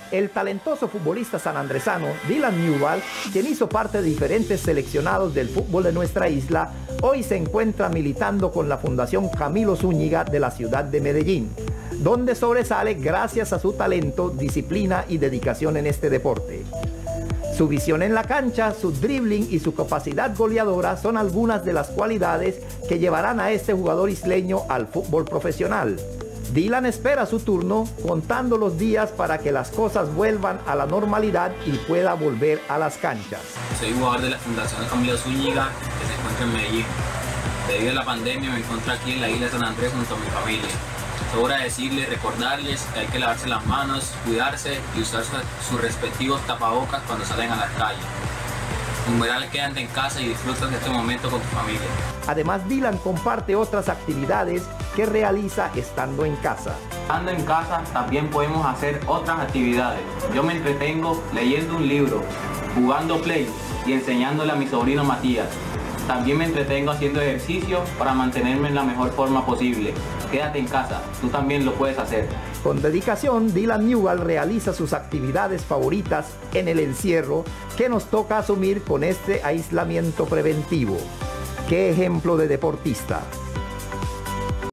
El talentoso futbolista sanandresano Dylan Newell, quien hizo parte de diferentes seleccionados del fútbol de nuestra isla, hoy se encuentra militando con la Fundación Camilo Zúñiga de la ciudad de Medellín, donde sobresale gracias a su talento, disciplina y dedicación en este deporte. Su visión en la cancha, su dribbling y su capacidad goleadora son algunas de las cualidades que llevarán a este jugador isleño al fútbol profesional. Dylan espera su turno, contando los días para que las cosas vuelvan a la normalidad y pueda volver a las canchas. Soy jugador de la Fundación Camilo Zúñiga, que se encuentra en Medellín. Debido a la pandemia me encuentro aquí en la isla de San Andrés junto a mi familia. Sobra decirles, recordarles que hay que lavarse las manos, cuidarse y usar sus respectivos tapabocas cuando salen a las calles. Numerales, quédate en casa y disfruta de este momento con tu familia. Además, Dylan comparte otras actividades que realiza estando en casa. Estando en casa también podemos hacer otras actividades. Yo me entretengo leyendo un libro, jugando play y enseñándole a mi sobrino Matías. También me entretengo haciendo ejercicio para mantenerme en la mejor forma posible. Quédate en casa, tú también lo puedes hacer. Con dedicación, Dylan Newell realiza sus actividades favoritas en el encierro que nos toca asumir con este aislamiento preventivo. ¡Qué ejemplo de deportista!